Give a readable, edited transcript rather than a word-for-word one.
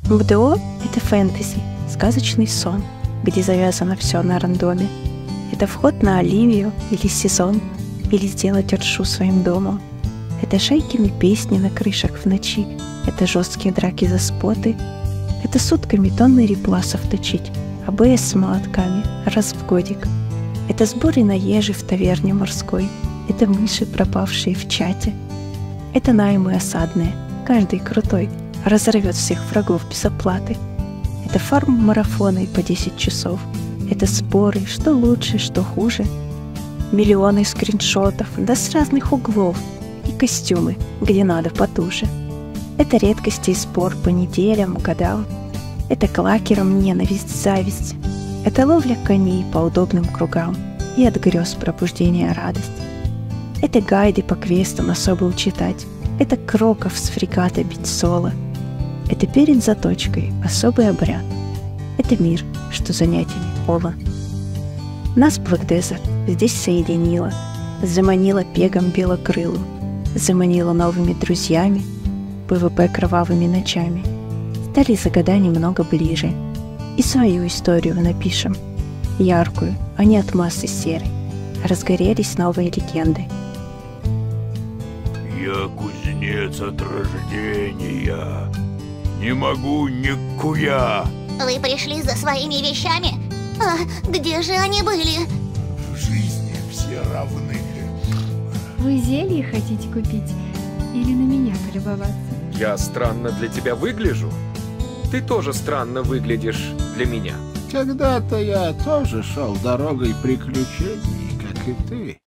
МДО — это фэнтези, сказочный сон, где завязано все на рандоме. Это вход на Оливию или сезон, или сделать Оршу своим домом. Это Шейкины песни на крышах в ночи, это жесткие драки за споты, это сутками тонны репласов точить, АБС с молотками раз в годик. Это сборы на ежи в таверне морской, это мыши, пропавшие в чате. Это наймы осадные, каждый крутой разорвет всех врагов без оплаты. Это фарм-марафоны по 10 часов, это споры, что лучше, что хуже. Миллионы скриншотов, да с разных углов, и костюмы, где надо потуже. Это редкости и спор по неделям, годам. Это клакерам ненависть, зависть. Это ловля коней по удобным кругам и от грез пробуждения радость. Это гайды по квестам особо читать. Это кроков с фрегата бить соло. Это перед заточкой особый обряд. Это мир, что занятиями полон. Нас Black Desert здесь соединила, заманила пегом белокрылым, заманила новыми друзьями, ПВП кровавыми ночами. Стали за года немного ближе. И свою историю напишем. Яркую, а не от массы серой. Разгорелись новые легенды. Я кузнец от рождения. Не могу никуя. Вы пришли за своими вещами? А где же они были? В жизни все равны. Вы зелье хотите купить? Или на меня полюбоваться? Я странно для тебя выгляжу? Ты тоже странно выглядишь для меня. Когда-то я тоже шел дорогой приключений, как и ты.